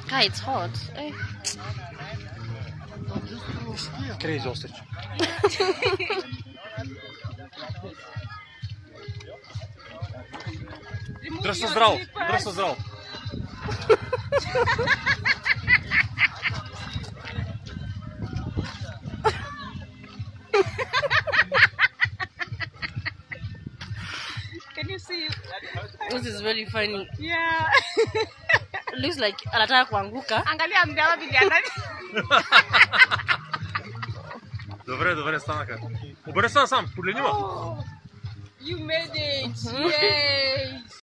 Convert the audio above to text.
God, it's hot. Eh. Crazy ostrich. Дръж се здраво, дръж се здраво. Can you see it? This is very funny. Yeah. Looks like anataka kuanguka. Angalia mdawa vijana. Добре, добре, станаха. Обърни се насам, погледни ма. You made it. Yay.